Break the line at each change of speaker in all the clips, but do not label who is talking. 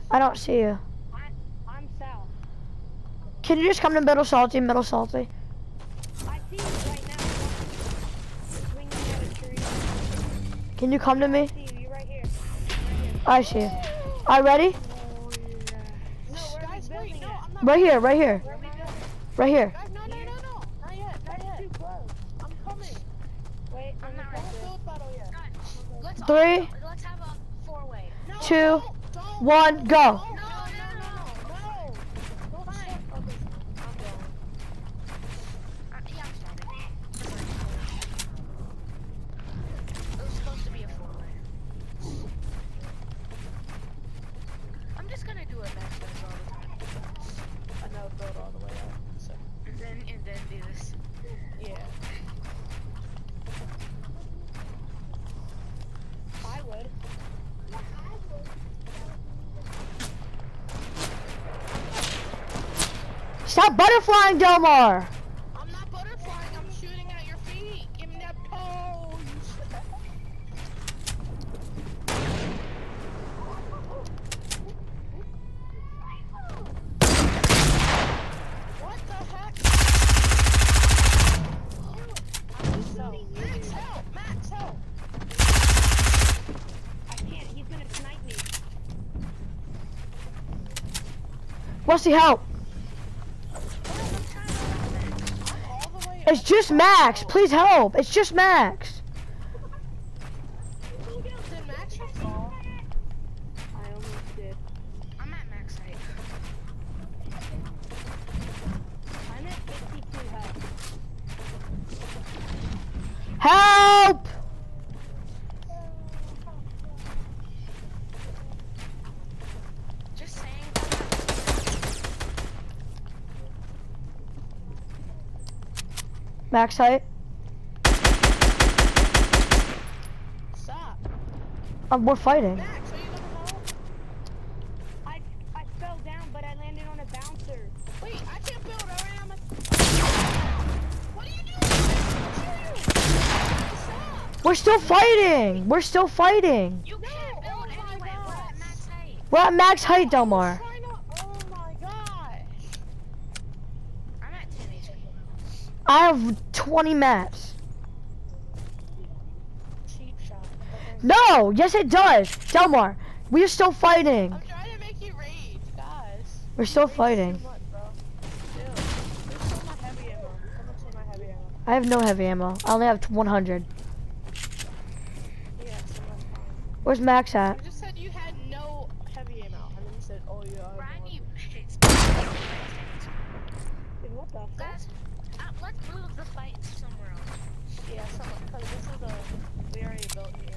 I don't see you.
I'm south.
Can you just come to middle salty, middle salty?
I see you right now. Swinging at a tree.
Can you come to
I
me?
see you. You're right here.
I see you. Alright, ready?
Oh, yeah. No, where are we building at?
I'm not.
Right here, right here,
Where are we building?
right here.
Guys, no. Not yet.
That's too close.
I'm coming.
Wait,
I'm not ready.
Don't build battle yet.
Guys, let's
3,
let's have a four-way.
No,
2,
don't.
1, go.
No.
No.
Don't
Fine.
start. Okay, I'm going.
Yeah, I'm starting. It was supposed to be a four-way. I'm just gonna do a max build all the time.
I know build all the way up. So,
And then do this.
yeah.
I would.
Stop butterflying, Delmar.
I'm not butterflying. I'm shooting at your feet. Give me that pose. What the heck? Max, help! Max, help!
I can't. He's gonna snipe me.
What's the help?
I'm all the way
It's
up.
just Max. Please help. It's just Max.
Did Max just fall?
I almost did.
I'm at max height.
I'm at 52 health.
Help!
Just saying.
Max height.
Stop.
We're fighting.
Max, are you gonna help?
I fell down, but I landed on a bouncer.
Wait, I can't build. I am. What are you doing? Stop.
We're still fighting. We're still fighting.
You can't build
oh my
anyway. We're
God.
at max height.
We're at max height, Delmar.
Trying to- Oh my gosh.
I'm at 10 HP.
I have 20 mats.
Cheap shot.
No, yes it does. Delmar, we are still fighting.
I'm trying to make you rage, guys.
We're still
Rage
fighting.
Too much, bro. Chill. There's still my heavy ammo. Come and see my heavy ammo.
I have no heavy ammo. I only have 100.
Yeah, so that's fine.
Where's Max at?
You just said you had no heavy ammo, and then you said, oh yeah, I have
Brian,
more.
Dude, what the fuck?
Guys, let's move the fight somewhere else.
Yeah, someone, because this is the, we already built here.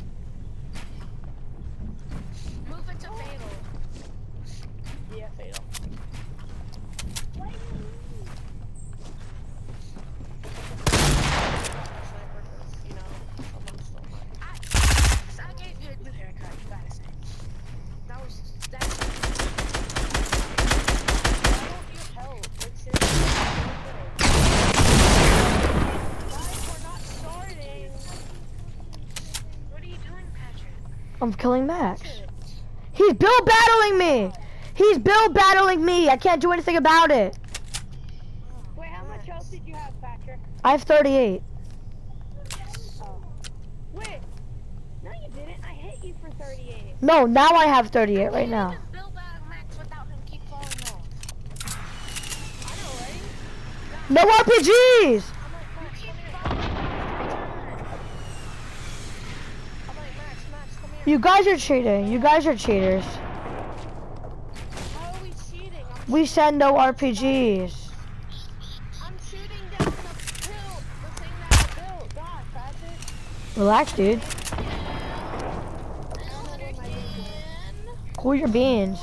Move it to fatal.
Yeah, fatal. Sniper, 'cause, you know, someone stole mine.
I gave you a new haircut, you gotta say. That was that.
Why don't you help? Like, seriously, guys, we're not starting.
What are you doing, Patrick?
I'm killing Max.
Shit.
He's build battling me. He's build battling me. I can't do anything about it.
Wait, how much health did you have, Patrick?
I have 38.
Oh. Wait. No, you didn't. I hit you for 38.
No, now I have 38 right now.
You can't even build back Max without him keep falling off.
I know, right?
No RPGs.
I'm like,
You
Max,
keep
come here.
falling off
I'm like, Max, come here.
You guys are cheating. You guys are cheaters.
How are we cheating?
We said no RPGs.
I'm shooting down the thing that I built. God, Patrick.
Relax, dude. Cool your beans.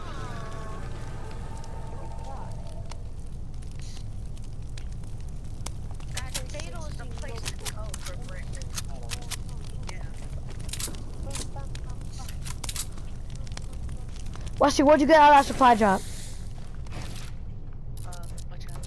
Guys, fatal is the place to go for brick. Yeah.
Wesley, what'd you get out of that supply drop?
Watch out.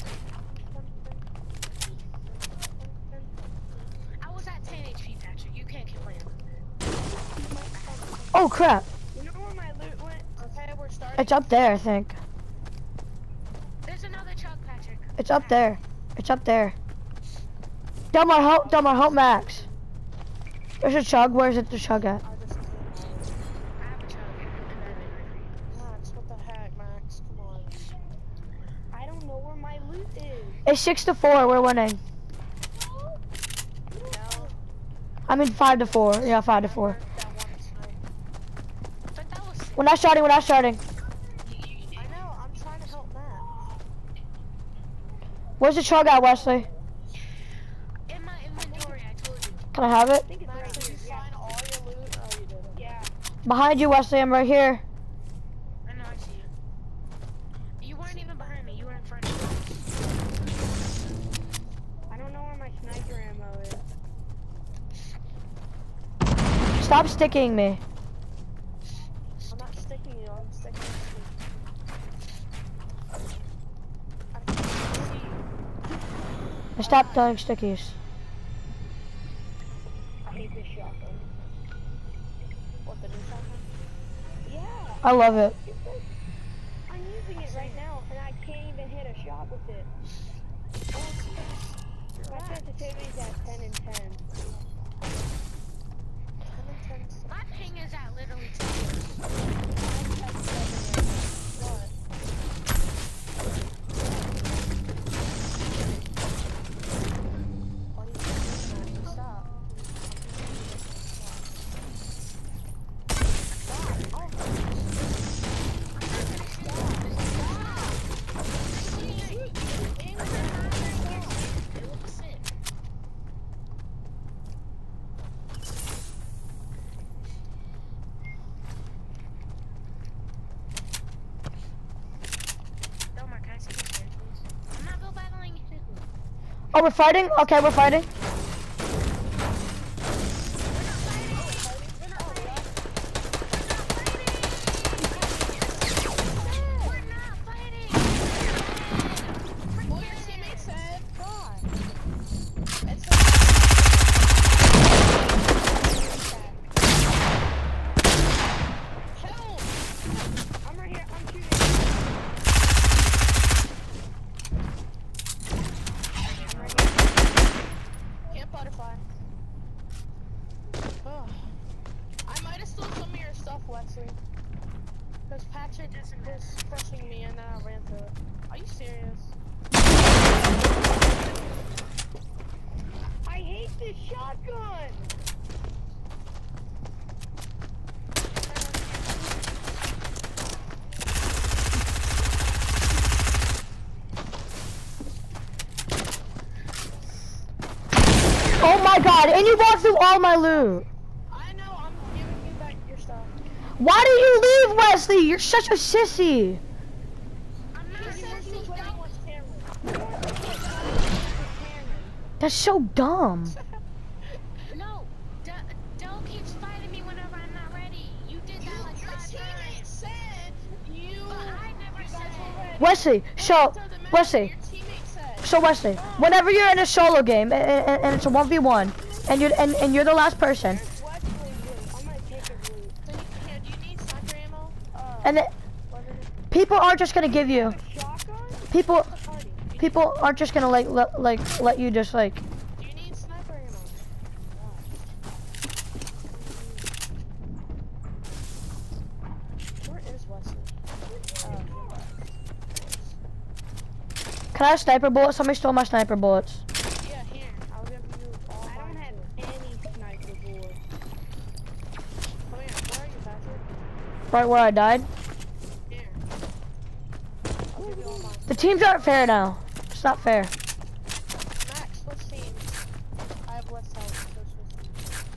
I was at 10 HP, Patrick. You can't complain.
Oh crap.
You know where my loot went?
Okay, start?
It's up there, I think.
There's another chug, Patrick.
It's up there. It's up there. Delmar, help Max. There's a chug. Where's it the chug at?
I just came out.
I have a chug and then
Max, what the heck, Max? Come on.
I don't know where my loot is.
It's 6-4. We're winning.
No.
I mean 5-4. Yeah, 5-4.
That one time.
But that was sick.
We're not starting. We're not starting.
I know, I'm trying to help Max.
Where's the chug at, Wesley?
In my inventory, I told you.
Can I have it?
I think it's
Max,
right
did you
here.
find all your loot? Oh, you didn't.
Yeah.
Behind you, Wesley. I'm right here.
I know, I see you. You weren't even behind me, you were in front of me.
I don't know where my sniper ammo is.
Stop sticking me.
I'm not sticking you, I'm sticking you. I can't see you.
And stop throwing stickies.
I hate this shotgun.
What, the new shotgun?
Yeah.
I love it.
I'm using it right now, and I can't even hit a shot with it. My sensitivity's at 10 and 10.
My ping is at literally 2.
What? What are you doing? Stop.
It looks sick. Delmar, can I see your chair, please? I'm not build battling you.
Oh, we're fighting? Okay, we're fighting.
We're not fighting!
What your teammate said? God. It's help!
I'm right here. I'm shooting. I'm right here.
Can't butterfly. Oh. I might have stole some of your stuff, Wesley. Because Patrick was pushing me and then I ran through it. Are you serious?
I hate this shotgun.
Oh my god, and you walked through all my loot.
I know, I'm giving you back your stuff.
Why did you leave, Wesley? You're such a sissy.
I'm not
He says
sissy,
he's playing
don't.
with Cameron.
That's so dumb.
No, Del keeps fighting me whenever I'm not ready. You did that like
Your
5
teammate
times.
said you.
But I never
you guys
said.
were ready.
Wesley, so,
After the match,
Wesley,
Your teammate said.
so Wesley, whenever you're in a solo game and it's a 1v1 and you're the last person,
There's Wesley's loot. I'm gonna take his loot.
So here, do you need sniper ammo?
and then
What is it?
people aren't just gonna give you,
A shotgun?
people
Party.
people aren't just gonna let you just like,
Do you need sniper ammo? Where is Wesley?
can I have sniper bullets? Somebody stole my sniper bullets.
Yeah, here. I'll give you all
I don't
mine,
have
too.
any sniper bullets.
Come here. Where are you, Patrick?
Right where I died.
Here. I'll give you all mine.
The teams aren't fair now. It's not fair.
Max, switch teams. I have less health, so switch teams.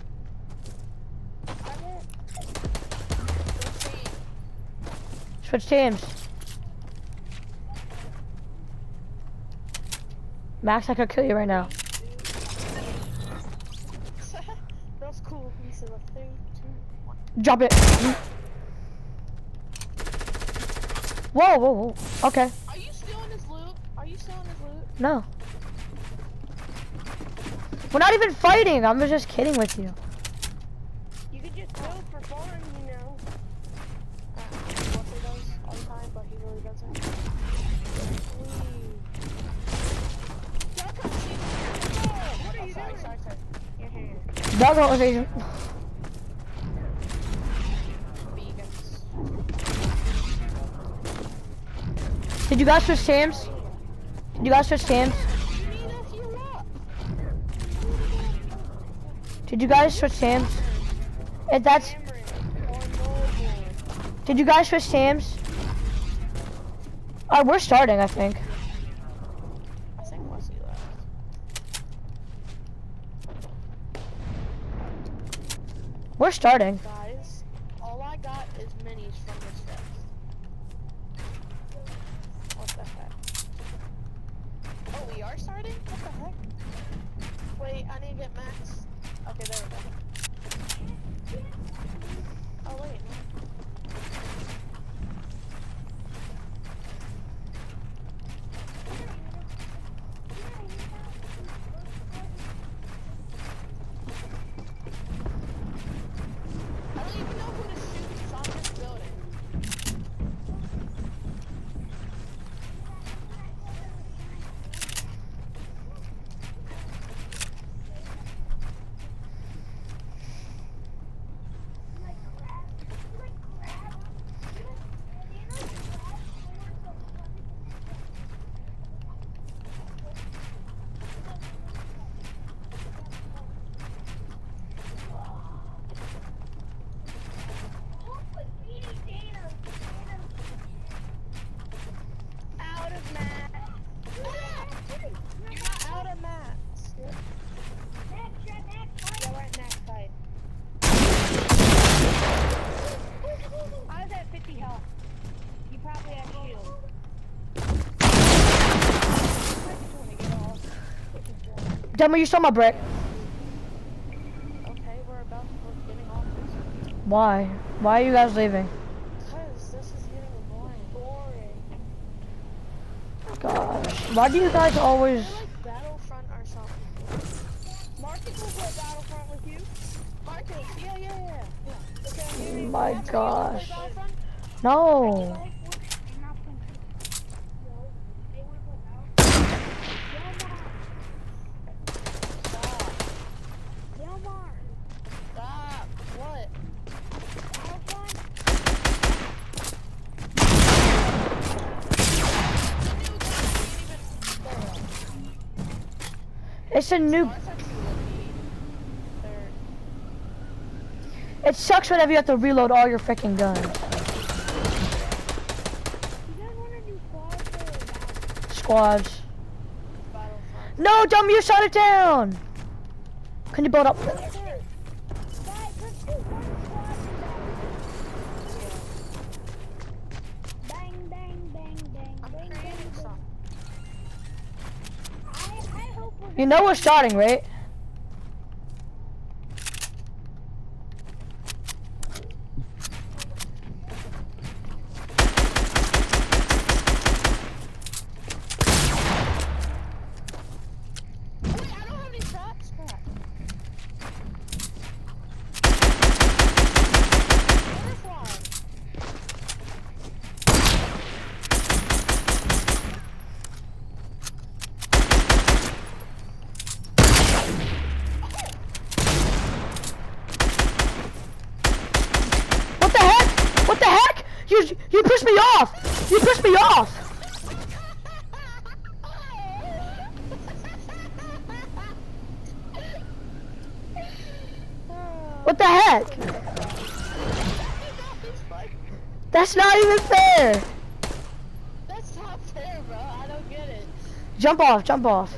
I won't. Switch teams.
Switch teams. Max, I could kill you right now.
That was cool. He said, 3, 2, 1.
Drop it. Whoa, whoa, whoa. Okay.
Are you stealing his loot? Are you stealing his loot?
No. We're not even fighting. I'm just kidding with you.
You could just build for fun, you know.
Wesley, doesn't. What are you doing? Sorry. Here.
Dog conversation.
Vegans.
Did you guys switch teams? Did you guys switch teams?
You need to heal up.
Did you guys switch teams? If that's,
Cameron or Noble.
did you guys switch teams? Alright, we're starting, I think.
I think Wesley left.
We're starting.
Guys, all I got is minis from this chest. What the heck? Oh, we are starting? What the heck? Wait, I need to get max. Okay, there we go. Oh, wait, no. I don't even know who to shoot. It's on this building. Out of max. You're not out of max. Yeah, we're at max fight.
I was at 50 health. You probably have shield.
Dumber, you stole my brick.
Okay, we're getting off this.
Why? Why are you guys leaving?
Because this is getting boring.
Gosh. Why do you guys always...
We're like Battlefront or something.
Marcus will play Battlefront with you.
Marcus, yeah.
Okay, I'm giving you
My
that.
gosh.
Play Battlefront?
No.
Stop. What?
It's a new...
Ours are too lucky. They're...
It sucks whenever you have to reload all your freaking guns. Squads.
Battlefront.
No, dumb, you shot it down! Can you build up?
I'm creating some.
You know we're starting, right?
Wait, I don't have any traps. Crap. Butterfly.
What the heck? What the heck? You pushed me off! You pushed me off! What the heck? That's not even fair!
That's not fair, bro. I don't get it.
Jump off, jump off.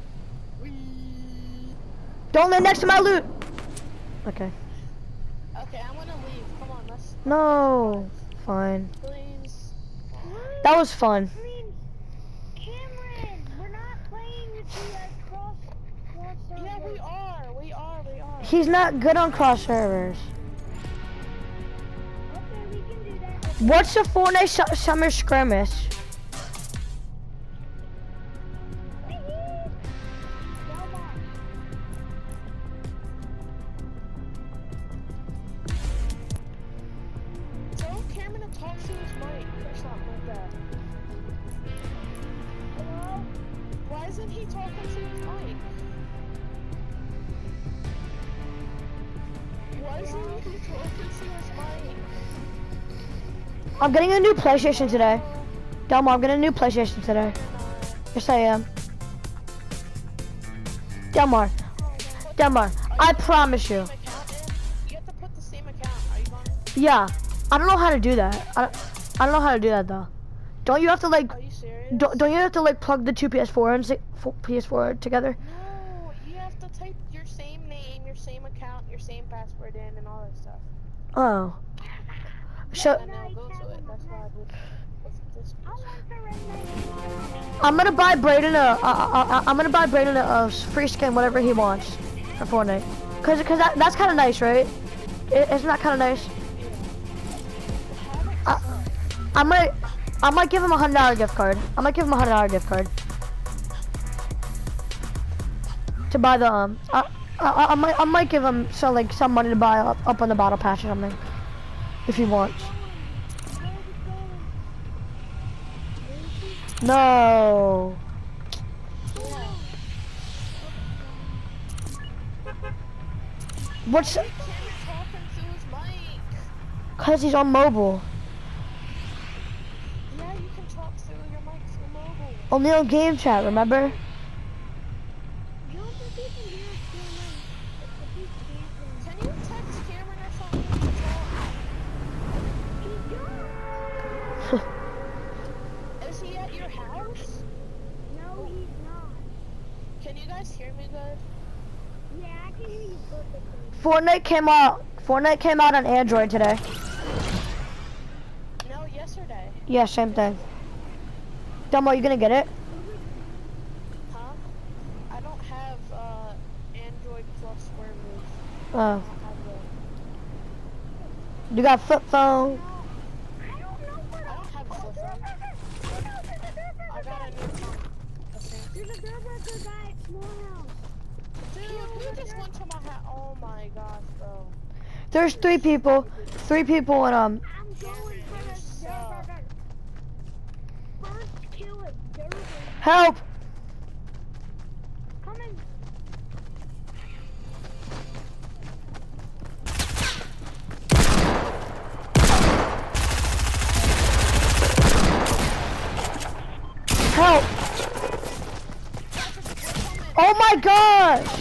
Don't land next to my loot! Okay.
Okay, I'm gonna leave. Come on, let's
No. Fine.
please.
That was fun.
I mean, Cameron, we're not playing with you at cross
Yeah, we are. We are.
He's not good on cross servers.
Okay, we can do that.
What's the Fortnite summer skirmish?
Tell Cameron to talk to his mic or something like that.
Hello?
Why isn't he talking to his mic? Why isn't he talking to his mic?
I'm getting a new PlayStation today. Delmar, I'm getting a new PlayStation today. Yes, I am. Delmar, I promise you.
You have to put the same account. Are you going?
Yeah, I don't know how to do that. I don't know how to do that though. Don't you have to like?
Are you serious?
Don't you have to like plug the two PS4 and PS4 together?
No, you have to type your same name, your same account, your same password in, and all that stuff.
Oh. So
And then it'll go to it. That's why I would. This
I want to run
I'm gonna buy Brayden a free skin, whatever he wants, for Fortnite. Cause that's kind of nice, right? Isn't that kind of nice? I might give him a $100 gift card. I might give him a $100 gift card to buy the I might give him some money to buy up on the battle pass or something if he wants. No. What's?
Cameron talking through his mic.
Cause he's on mobile.
Yeah, you can talk through your mic through mobile.
Only on game chat, remember?
You don't think you can hear Cameron?
Can you text Cameron or something to talk?
He don't.
Is he at your house?
No, he's not.
Can you guys hear me good?
Yeah, I can hear you perfectly.
Fortnite came out on Android today.
No, yesterday.
Yeah, same thing. Dumbo, you gonna get it?
Huh? I don't have Android plus Square Move.
Oh.
I have
You got flip phone.
I don't know what
I don't have a flip phone. I got a new phone. I think.
There's a Durburger guy at Small House.
Dude, who just went to my house? Oh my gosh, bro.
There's three people. Three people and
I'm going for the Durburger. First kill a Durburger.
help!
Coming.
Help! Oh my gosh!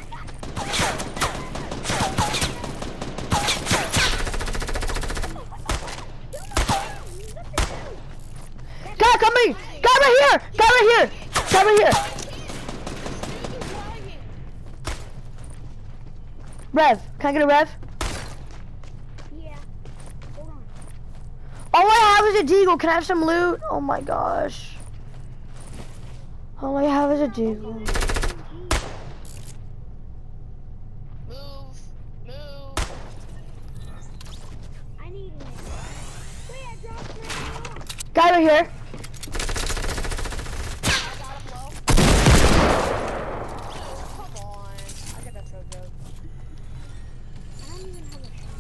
God, come here! God right here! God right here! God right here! Rev, can I get a rev?
Yeah. Hold on.
All I have is a deagle. Can I have some loot? Oh my gosh. All I have is a deagle.
Move.
I need it. Wait, I dropped my phone.
Guy right here.
I got him low. Come on. I got that so good.
I don't even have a shot.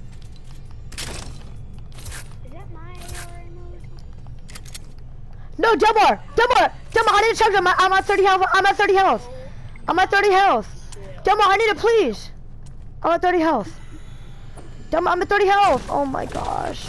Is that my AR ammo or something?
No, Delmar! I need a charge. I'm at 30 health. I'm at 30 health. Delmar, I need it, please. I'm at 30 health. Delmar, I'm at 30 health. Oh my gosh.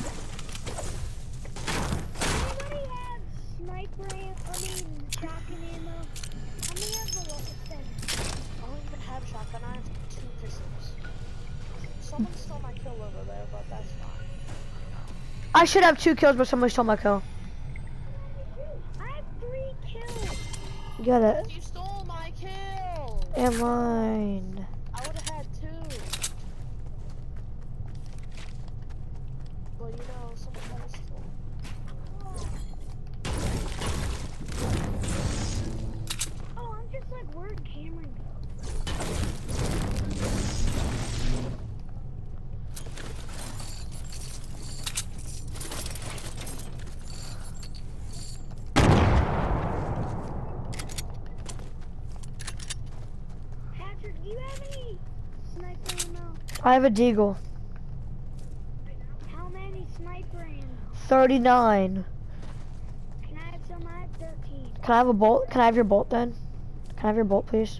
Anybody have sniper ammo? I mean, shotgun ammo? How many have the lowest then?
I don't even have a shotgun. I have 2 pistols. Someone stole my kill over there, but that's fine.
I should have 2 kills, but somebody stole my kill.
I have 3 kills.
Get it.
You stole my kill!
And mine.
I would have had 2. But you know, someone else stole.
Oh, I'm just like, where'd Cameron go? Patrick, do you have any sniper ammo?
I have a deagle.
How many sniper ammo?
39.
Can I
Can I have a bolt? Can I have your bolt then? Can I have your bolt, please?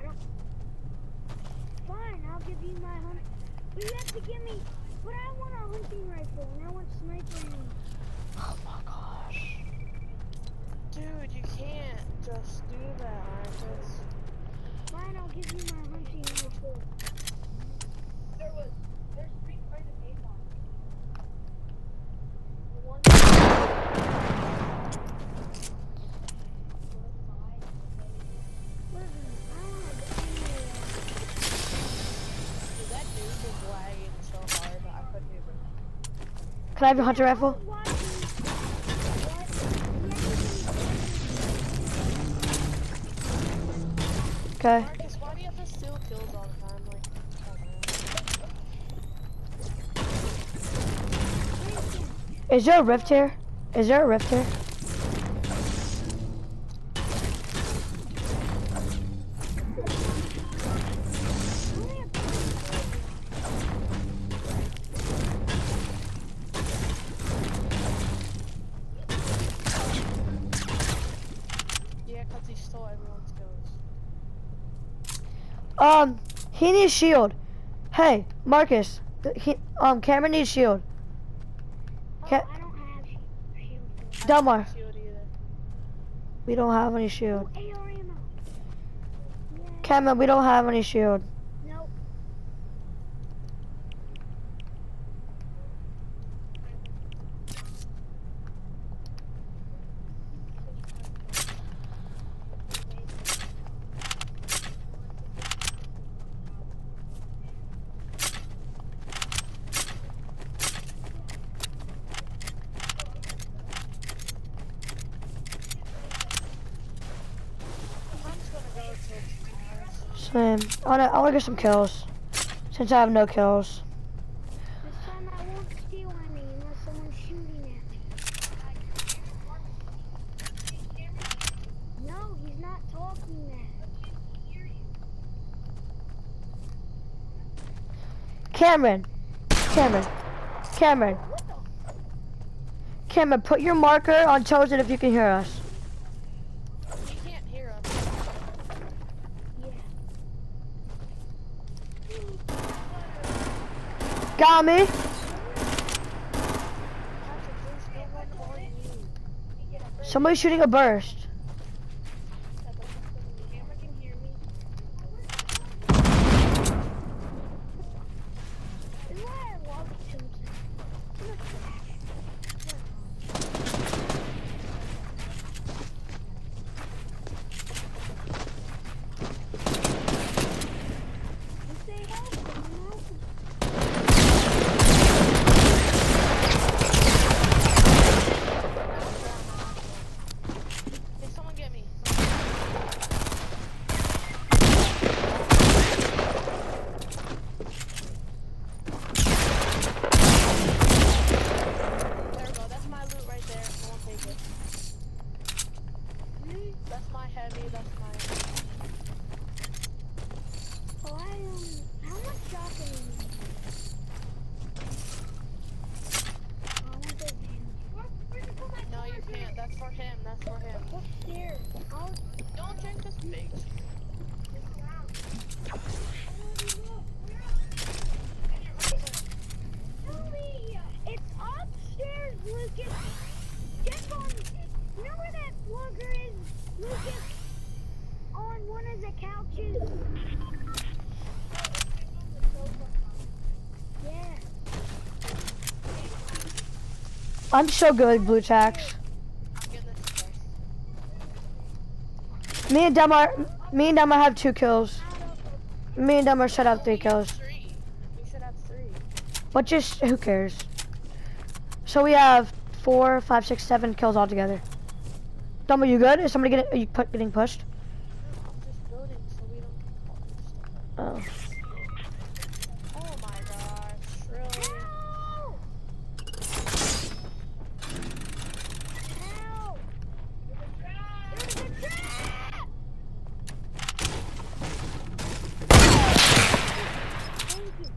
Fine, I'll give you my hunt. But you have to give me. But I want a hunting rifle and I want sniper ammo.
Oh my gosh.
Dude, you can't just do that, Marcus.
Fine, I'll give you my hunting rifle. There's 3 kinds of paintball.
Dude, that dude was lagging so hard that I couldn't even.
Can I have your hunter rifle? Okay.
Marcus, why do you have to steal kills all the time? Like, oh, man.
Is there a rift here? Is there a rift here?
Yeah, because he stole everyone's kills.
He needs shield. Hey, Marcus. Cameron needs shield.
Oh,
Ca
I don't have shield.
Delmar,
Shield either.
we don't have any shield.
AR ammo. Yeah.
Cameron, we don't have any shield.
Nope.
I'm just gonna go to
Same. I wanna get some kills. Since I have no kills.
This time I won't steal any unless someone's shooting at me. No, he's not talking that.
Cameron. Cameron, put your marker on Chosen if you can hear us.
He can't hear us.
Got me.
Patrick, there's no one on you.
Somebody's shooting a burst.
Camera can hear me.
This is why I love Chosen. Look at that. You say help them, help them.
Hey, someone get me. There we go. That's my loot right there. I won't take it. That's my heavy. That's my.
Oh, how much shotgun you need? Oh, I want those bandages.
No, you can't. That's for him. That's for him.
Upstairs.
Don't drink this big.
It's upstairs, Lucas. Get on. You know where that plugger is, Lucas? On one of the couches. Yeah.
I'm so good at blue tacks.
I'm getting this first.
Me and Delmar have 2 kills. Me and Delmar should have 3 kills.
3. We should have 3.
But just, who cares? So we have 4, 5, 6, 7 kills altogether. Delmar, you good? Is somebody getting pushed?
I'm just building so we don't.
Oh.
Oh my gosh, really?
Help! Help! There's a trap! Thank you.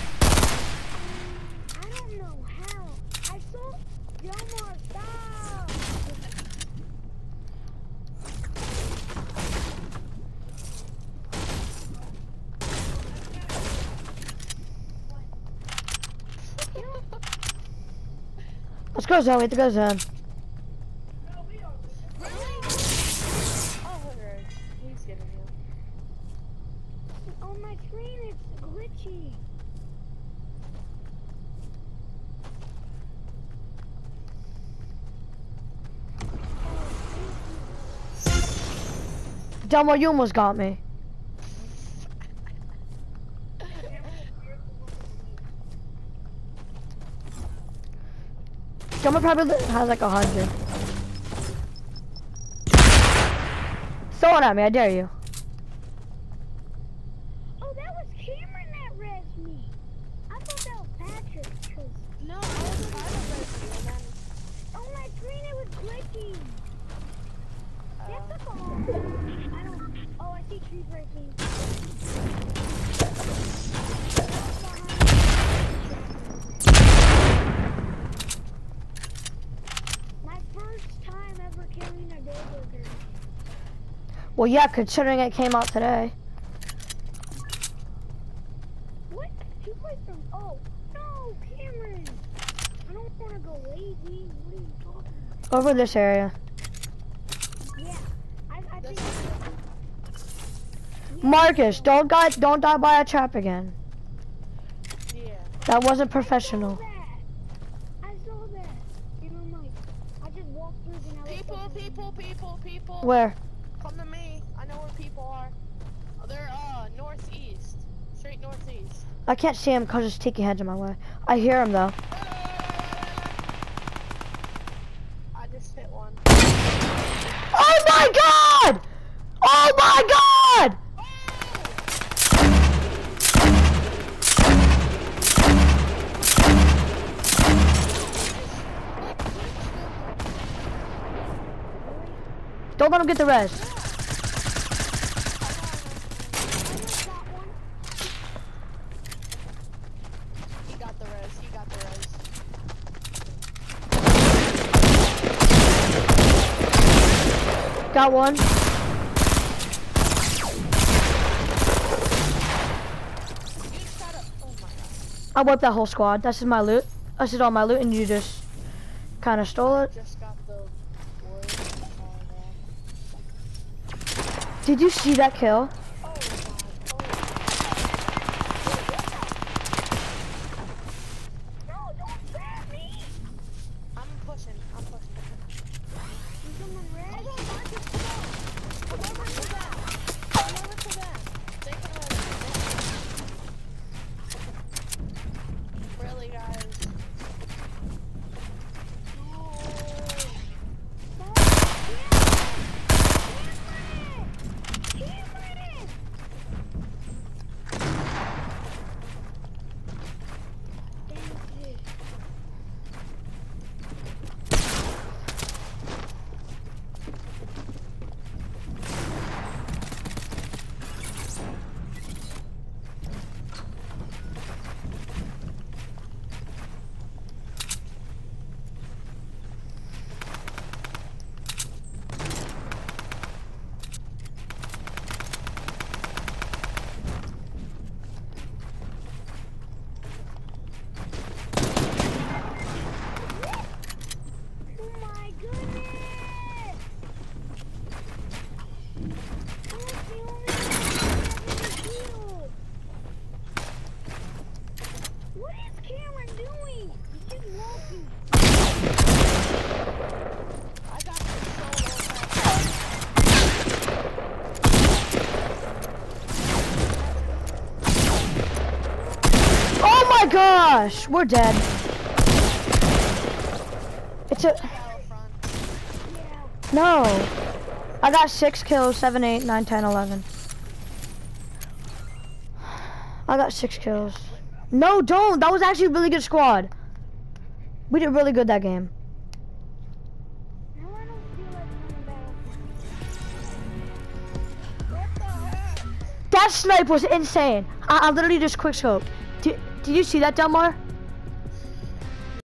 I don't know how. I saw Delmar, stop!
Let's go zone. We have to go zone.
Really? Oh, Hooders. He's getting you.
On my screen, it's glitchy.
Delmar, you almost got me. Delmar probably has like 100. Throw it at me, I dare you.
Oh, that was Cameron that rezzed me. I thought that was Patrick. Cause
No, I was trying to res you, and then
on my screen it was glitchy. That took a long time. I don't. Oh, I see tree breaking. My first time ever killing a Doberger.
Well, yeah, considering it came out today.
What? You play from? Oh no, Cameron! I don't want to go lazy. What are you talking about?
Over this area.
Yeah, I think.
Marcus, don't die by a trap again.
yeah.
That wasn't professional.
I saw that. In my mic. I just walked through and I
People.
Where?
Come to me. I know where people are. Oh, they're northeast. Straight northeast.
I can't see him because his tiki head's in my way. I hear him though.
I just hit one.
Oh my god! Oh my god! Don't let him get the res.
He got the res.
Got one.
You just gotta. Oh my god.
I wiped that whole squad. This is my loot. This is all my loot and you just kind of stole it.
Just got the wood.
Did you see that kill?
No, don't grab me!
I'm pushing.
Is someone red?
Come over to them. They can really, guys.
Oh my goodness! I was the only one that had the shield. What is Cameron doing? He's just walking.
I got this
Oh my gosh! We're dead. It's a...
out front.
Yeah.
No. I got 6 kills, 7, 8, 9, 10, 11. I got 6 kills. No, don't. That was actually a really good squad. We did really good that game.
Now I don't feel like coming back.
What the heck?
That snipe was insane. I literally just quick scoped. Did you see that, Delmar?